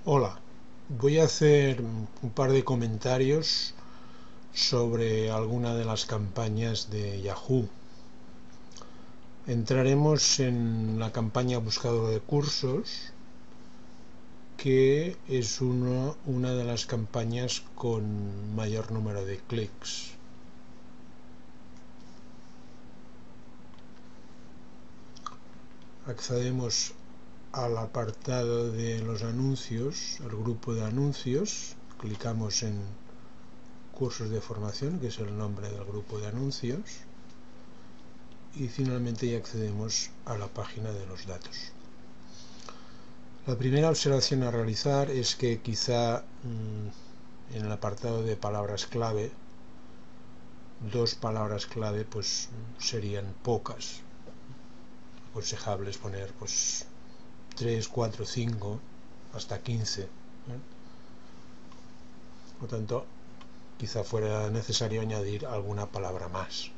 Hola, voy a hacer un par de comentarios sobre alguna de las campañas de Yahoo. Entraremos en la campaña buscador de cursos, que es una de las campañas con mayor número de clics. Accedemos al apartado de los anuncios, al grupo de anuncios, clicamos en cursos de formación, que es el nombre del grupo de anuncios, y finalmente ya accedemos a la página de los datos. La primera observación a realizar es que quizá en el apartado de palabras clave, 2 palabras clave pues serían pocas. Aconsejables poner pues 3, 4, 5 hasta 15. Por tanto, quizá fuera necesario añadir alguna palabra más.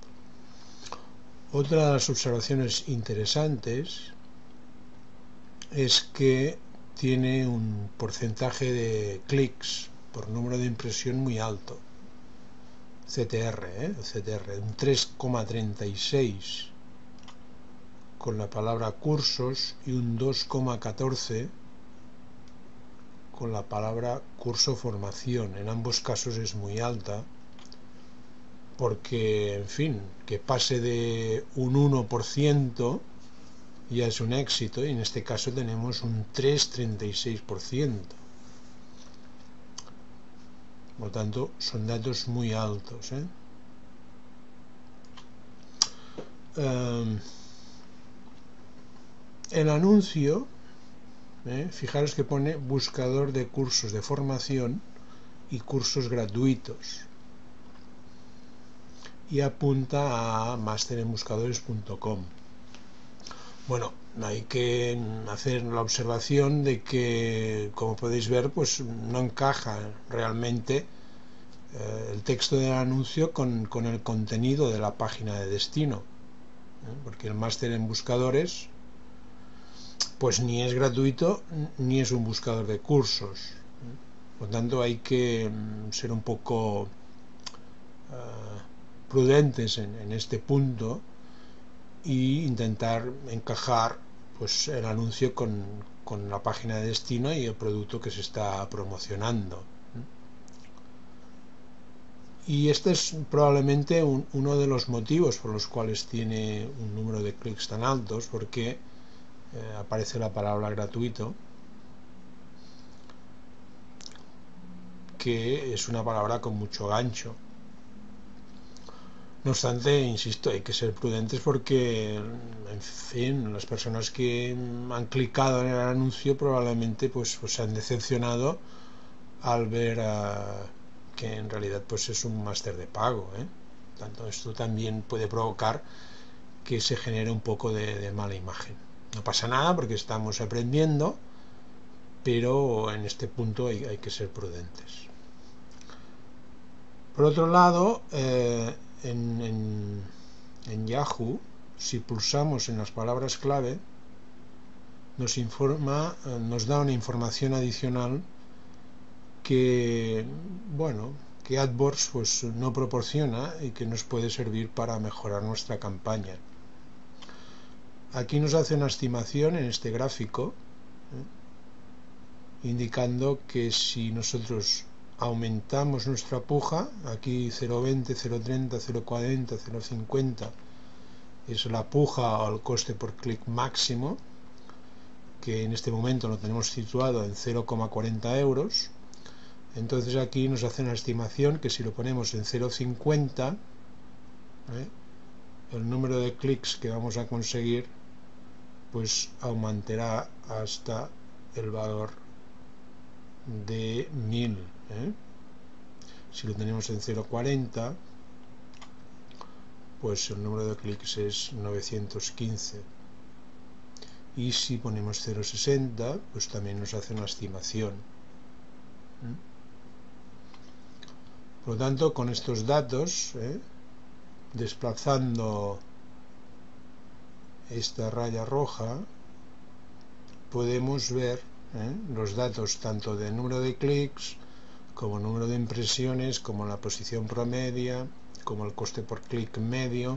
Otra de las observaciones interesantes es que tiene un porcentaje de clics por número de impresión muy alto. CTR, un 3,36 con la palabra cursos y un 2,14 con la palabra curso formación. En ambos casos es muy alta, porque, en fin, que pase de un 1% ya es un éxito, y en este caso tenemos un 3,36%. Por lo tanto, son datos muy altos. El anuncio, fijaros que pone buscador de cursos de formación y cursos gratuitos, y apunta a masterenbuscadores.com. Bueno, hay que hacer la observación de que, como podéis ver, pues no encaja realmente el texto del anuncio con el contenido de la página de destino, porque el máster en buscadores pues ni es gratuito ni es un buscador de cursos. Por lo tanto, hay que ser un poco prudentes en este punto e intentar encajar pues el anuncio con la página de destino y el producto que se está promocionando. Y este es probablemente uno de los motivos por los cuales tiene un número de clics tan altos, porque aparece la palabra gratuito, que es una palabra con mucho gancho. No obstante, insisto, hay que ser prudentes porque, en fin, las personas que han clicado en el anuncio probablemente pues se han decepcionado al ver que en realidad pues es un máster de pago. Tanto esto también puede provocar que se genere un poco de mala imagen. No pasa nada porque estamos aprendiendo, pero en este punto hay que ser prudentes. Por otro lado, en Yahoo, si pulsamos en las palabras clave, nos da una información adicional que, que AdWords pues no proporciona y que nos puede servir para mejorar nuestra campaña. Aquí nos hace una estimación en este gráfico, indicando que si nosotros aumentamos nuestra puja, aquí 0,20, 0,30, 0,40, 0,50 es la puja o el coste por clic máximo, que en este momento lo tenemos situado en 0,40 euros. Entonces aquí nos hace una estimación que si lo ponemos en 0,50, el número de clics que vamos a conseguir pues aumentará hasta el valor de 1000. Si lo tenemos en 0,40, pues el número de clics es 915. Y si ponemos 0,60, pues también nos hace una estimación. Por lo tanto, con estos datos, desplazando esta raya roja, podemos ver los datos tanto de número de clics, como número de impresiones, como la posición promedia, como el coste por clic medio,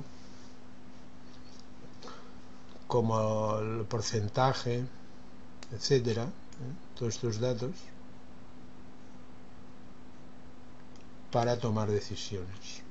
como el porcentaje, etcétera, todos estos datos para tomar decisiones.